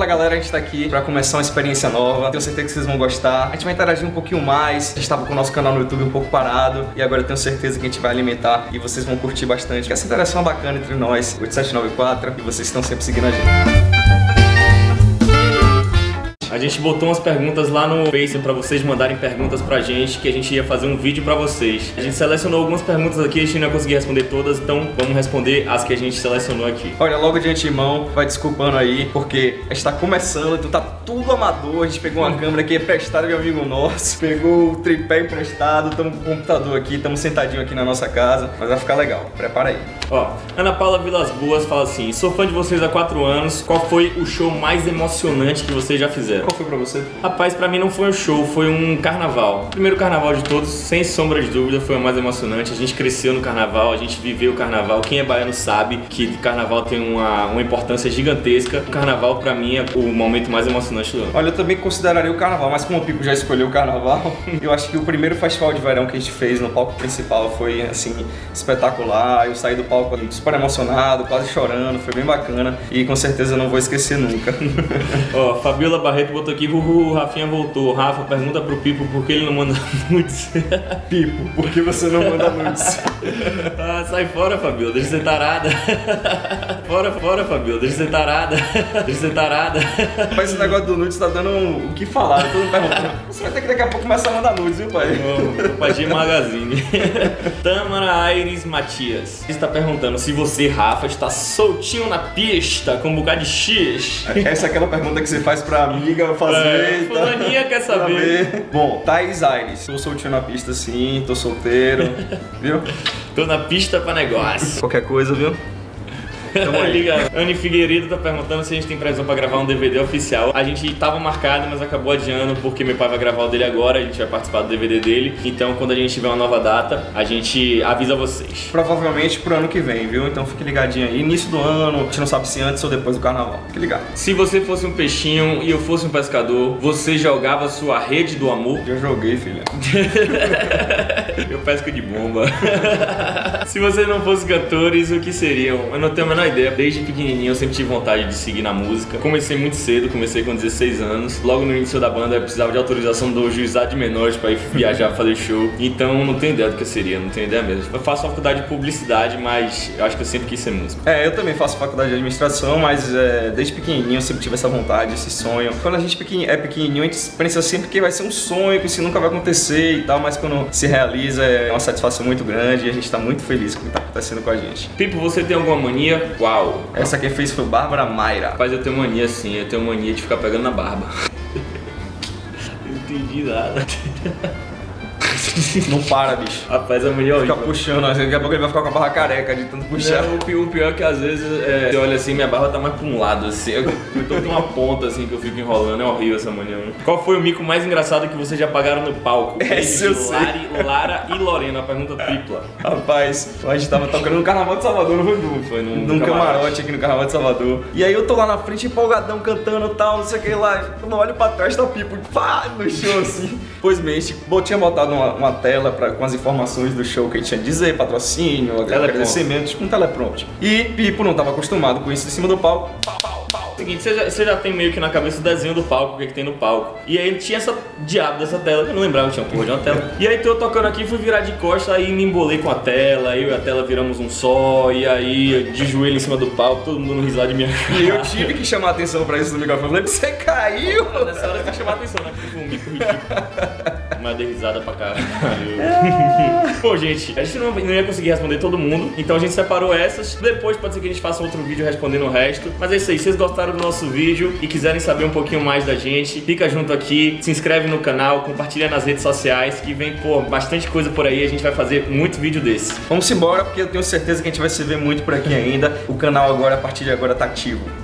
galera, a gente tá aqui pra começar uma experiência nova. Tenho certeza que vocês vão gostar. A gente vai interagir um pouquinho mais. A gente tava com o nosso canal no YouTube um pouco parado e agora eu tenho certeza que a gente vai alimentar e vocês vão curtir bastante. Que essa interação é bacana entre nós, 8794, e vocês estão sempre seguindo a gente. A gente botou umas perguntas lá no Face pra vocês mandarem perguntas pra gente, que a gente ia fazer um vídeo pra vocês. A gente selecionou algumas perguntas aqui, a gente não ia conseguir responder todas, então vamos responder as que a gente selecionou aqui. Olha, logo de antemão, vai desculpando aí, porque a gente tá começando, então tá tudo amador. A gente pegou uma câmera aqui emprestada de um amigo nosso, pegou o tripé emprestado, estamos com o computador aqui, estamos sentadinhos aqui na nossa casa, mas vai ficar legal, prepara aí. Ó, Ana Paula Vilas Boas fala assim: sou fã de vocês há 4 anos, qual foi o show mais emocionante que vocês já fizeram? Qual foi pra você? Rapaz, pra mim não foi um show, foi um carnaval. O primeiro carnaval de todos, sem sombra de dúvida, foi o mais emocionante. A gente cresceu no carnaval, a gente viveu o carnaval. Quem é baiano sabe que o carnaval tem uma importância gigantesca. O carnaval, pra mim, é o momento mais emocionante do ano. Olha, eu também consideraria o carnaval, mas como o Pipo já escolheu o carnaval, eu acho que o primeiro festival de verão que a gente fez no palco principal foi, assim, espetacular. Eu saí do palco super emocionado, quase chorando, foi bem bacana e com certeza eu não vou esquecer nunca. Ó, Fabiola Barreto botou aqui: o Rafinha voltou. Rafa, pergunta pro Pipo por que ele não manda nudes. Pipo, por que você não manda nudes? Ah, sai fora, Fabiola, deixa de ser tarada. Fora, Fabiola, deixa de ser tarada. Deixa de ser tarada. Mas esse negócio do nudes tá dando o que falar, todo mundo perguntando. Você vai ter que daqui a pouco começar a mandar nudes, viu, pai? Padir Magazine. Tâmara Aires Matias está perguntando se você, Rafa, está soltinho na pista com um bocado de X. Essa é aquela pergunta que você faz pra amiga fazer. Fulaninha quer saber. Bom, Thaís Aires, tô soltinho na pista sim, tô solteiro, viu? Tô na pista pra negócio. Qualquer coisa, viu? Liga. Anne Figueiredo tá perguntando se a gente tem previsão pra gravar um DVD oficial. A gente tava marcado, mas acabou adiando porque meu pai vai gravar o dele agora. A gente vai participar do DVD dele. Então, quando a gente tiver uma nova data, a gente avisa vocês. Provavelmente pro ano que vem, viu? Então fique ligadinho aí. Início do ano, a gente não sabe se antes ou depois do carnaval. Fique ligado. Se você fosse um peixinho e eu fosse um pescador, você jogava sua rede do amor? Eu joguei, filha. Eu pesco de bomba. Se vocês não fossem cantores, o que seriam? Eu não tenho a menor ideia. Desde pequenininho eu sempre tive vontade de seguir na música. Comecei muito cedo, comecei com 16 anos. Logo no início da banda eu precisava de autorização do juizado de menores pra ir viajar, fazer show. Então não tenho ideia do que seria, não tenho ideia mesmo. Eu faço faculdade de publicidade, mas eu acho que eu sempre quis ser músico. Eu também faço faculdade de administração, mas desde pequenininho eu sempre tive essa vontade, esse sonho. Quando a gente é pequenininho, a gente pensa sempre que vai ser um sonho, que isso nunca vai acontecer e tal, mas quando se realiza é uma satisfação muito grande e a gente tá muito feliz com o que tá acontecendo com a gente. Pipo, você tem alguma mania? Qual? Essa quem fez foi Bárbara Mayra. Rapaz, eu tenho mania sim, eu tenho mania de ficar pegando na barba. Não entendi nada. Não para, bicho. Rapaz, a mania é horrível. Fica puxando, daqui a pouco ele vai ficar com a barra careca de tanto puxar. Não, o pior é que às vezes você olha assim, minha barba tá mais pra um lado, assim. Eu tô com uma ponta assim que eu fico enrolando, é horrível essa mania. Qual foi o mico mais engraçado que vocês já pagaram no palco? Esse eu sei. Lara e Lorena, a pergunta tripla. Rapaz, a gente tava tocando no Carnaval de Salvador, não foi, Du? Foi num camarote aqui no Carnaval de Salvador. E aí eu tô lá na frente empolgadão, cantando e tal, não sei o que lá. Quando eu olho pra trás, tá o Pipo, pá, no show assim. Pois bem, a gente tinha botado uma tela com as informações do show que a gente tinha a dizer, patrocínio, agradecimentos, com teleprompter. E Pipo não tava acostumado com isso em cima do palco. Seguinte, você já tem meio que na cabeça o desenho do palco, o que tem no palco. E aí tinha essa diabo dessa tela, eu não lembrava que tinha porra de uma tela. E aí tô tocando aqui, fui virar de costa, aí me embolei com a tela, eu e a tela viramos um só, e aí de joelho em cima do palco, todo mundo no risado de minha cara. E eu tive que chamar a atenção pra isso no microfone, falei, você caiu! Nessa hora tem que chamar a atenção, né? Porque foi um mico ridículo. Mas dei risada pra caralho. Pô, gente, a gente não ia conseguir responder todo mundo, então a gente separou essas. Depois pode ser que a gente faça outro vídeo respondendo o resto. Mas é isso aí, se vocês gostaram do nosso vídeo e quiserem saber um pouquinho mais da gente, fica junto aqui, se inscreve no canal, compartilha nas redes sociais, que vem, pô, bastante coisa por aí, a gente vai fazer muito vídeo desse. Vamos embora, porque eu tenho certeza que a gente vai se ver muito por aqui ainda. O canal agora, a partir de agora, tá ativo.